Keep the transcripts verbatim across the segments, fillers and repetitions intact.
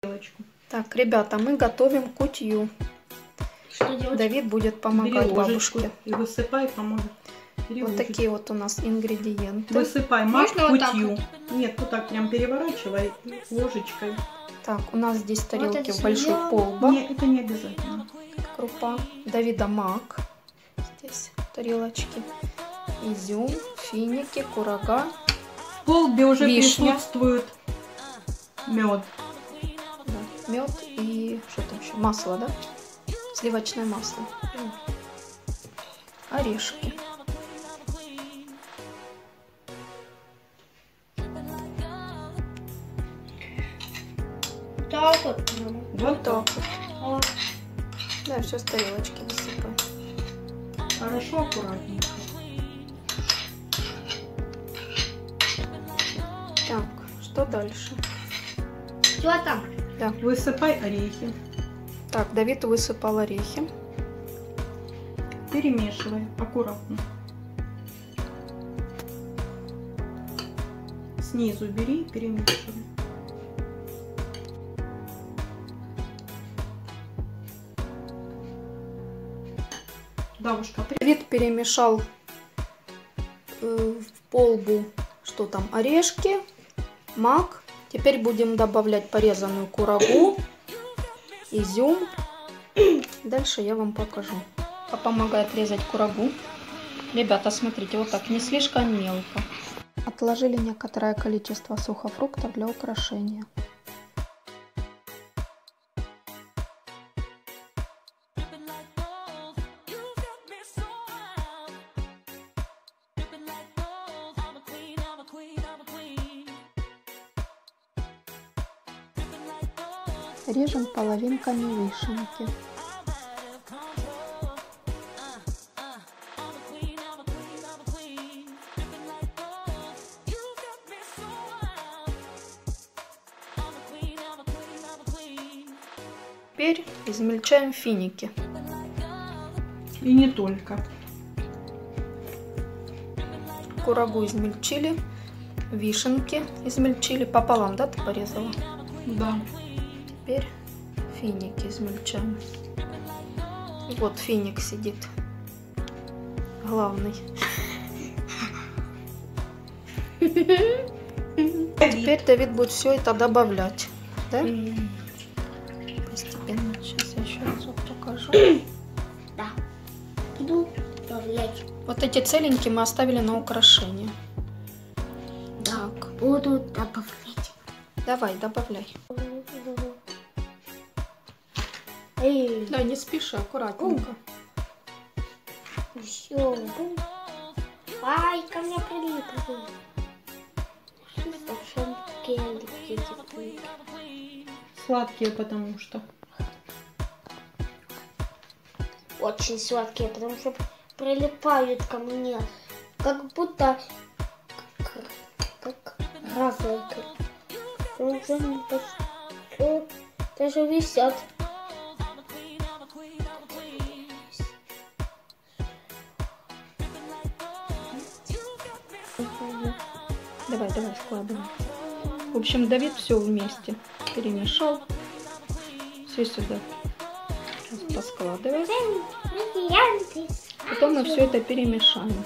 Так, ребята, мы готовим кутью. Что делать? Давид будет помогать Бери бабушке. И высыпай, поможет. Бери Вот ложечку. такие вот у нас ингредиенты. Высыпай мак в Можно вот так кутью. вот? Нет, вот так прям переворачивай ложечкой. Так, у нас здесь тарелки это в большой семья. полба. Нет, это не обязательно. Крупа. Давида мак. Здесь тарелочки. Изюм, финики, курага. В полбе уже Вишня. присутствует мед. Да, мед и что там еще? Масло, да? Сливочное масло. Орешки. Так вот. Вот так. Вот. Да, все с тарелочки высыпаем. Хорошо, аккуратненько. Так, что дальше? Что там? Да. Высыпай орехи. Так, Давид высыпал орехи. Перемешивай аккуратно. Снизу бери и перемешивай. Бабушка, Давид перемешал э, в полбу, что там, орешки, мак. Теперь будем добавлять порезанную курагу, изюм. Дальше я вам покажу. А помогает резать курагу. Ребята, смотрите, вот так, не слишком мелко. Отложили некоторое количество сухофруктов для украшения. Режем половинками вишенки. Теперь измельчаем финики. и не только. Курагу измельчили, вишенки измельчили. Пополам, да, ты порезала? Да. Теперь финики измельчаем. И вот финик сидит. Главный. Теперь Давид будет все это добавлять. Да? Постепенно. Сейчас я еще разок покажу. Да. Буду добавлять. Вот эти целенькие мы оставили на украшение. Да. Так. Буду добавлять. Давай, добавляй. Эй. Да, не спеши, аккуратненько. Все. Ай, ко мне прилипли. Совсем такие липкие. Сладкие, потому что. Очень сладкие, потому что прилипают ко мне. Как будто как разлайка. Даже висят. Давай, давай, складывай. В общем, Давид все вместе перемешал. Все сюда. Сейчас поскладывай. Потом мы все это перемешаем.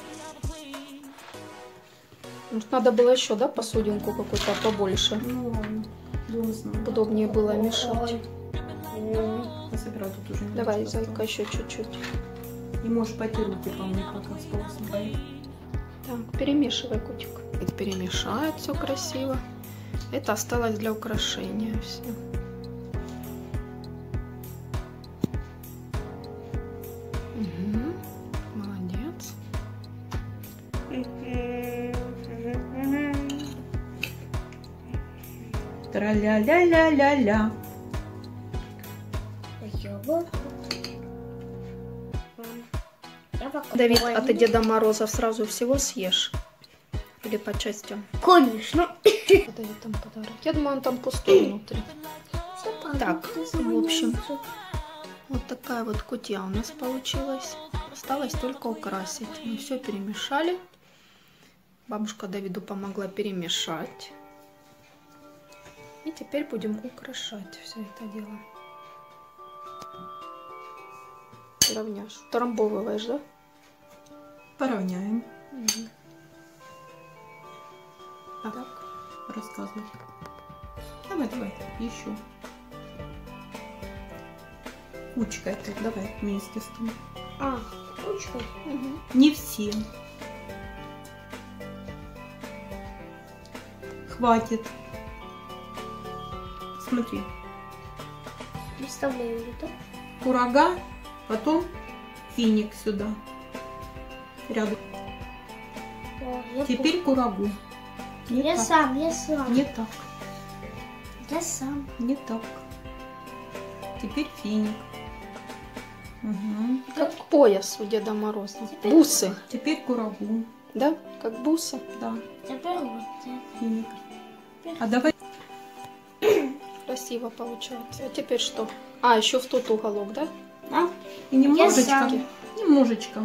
Может, надо было еще, да, посудинку какую-то побольше. Ну ладно. Должно. Удобнее было мешать. Пособирать тут уже не Давай, очень зайка, еще чуть-чуть. И можешь пойти руки помыть, пока осталось. Так, перемешивай, котик. Это перемешает все красиво. Это осталось для украшения все. Угу. Молодец. Тра-ля-ля-ля-ля-ля. Давид, а ты Деда Мороза сразу всего съешь? Или по частям? Конечно. Давид там подарок. Я думаю, он там пустой внутри. Так, в общем, вот такая вот кутья у нас получилась. Осталось только украсить. Мы все перемешали. Бабушка Давиду помогла перемешать. И теперь будем украшать все это дело. Равняешь. Утрамбовываешь, да? Поравняем. Угу. Так, рассказывай. Давай, давай, еще. Кучкой так, давай вместе с тобой. А, ручкой. Угу. Не все. Хватит. Смотри. Представляю это. Курага, потом финик сюда. Рядом. О, я Теперь курагу. Не Я так. сам, я сам. Не так. Я сам. Не так. Теперь финик. Угу. Как пояс у Деда Мороза. Теперь- Бусы. Теперь курагу. Да? Как бусы. Да, Теперь вот это. финик. А давай. Красиво получается. А теперь что? А, еще в тот уголок, да? А? И немножечко. сам. Немножечко.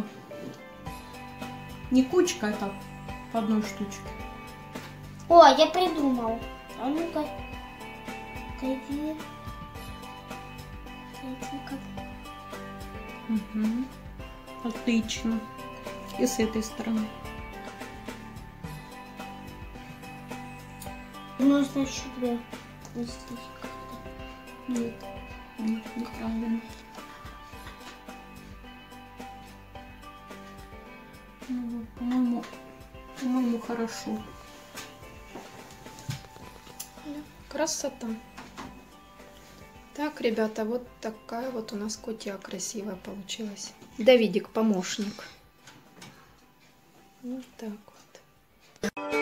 Не кучка, а так. По одной штучке. О, я придумал. А ну-ка. Иди. Иди-ка. Угу. Отлично. И с этой стороны. Нужно еще две. Здесь как-то. Нет. Нет, неправильно. Ну, по-моему, по-моему, хорошо. Красота. Так, ребята, вот такая вот у нас кутья красивая получилась. Давидик, помощник. Вот так вот.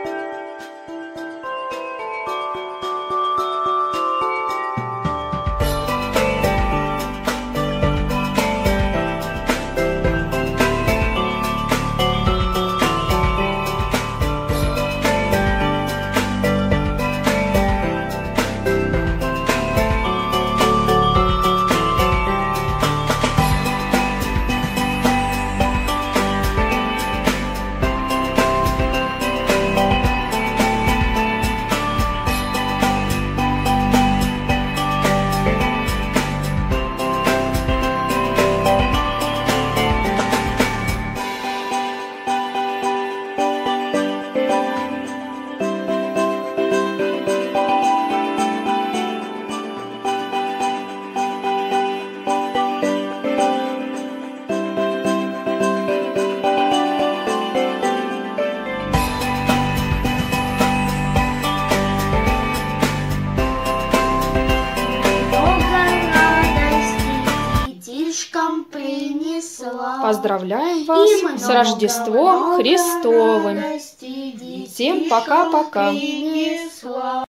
Поздравляем вас И с Рождеством много Христовым. радости Всем пока-пока. детишкам принесла.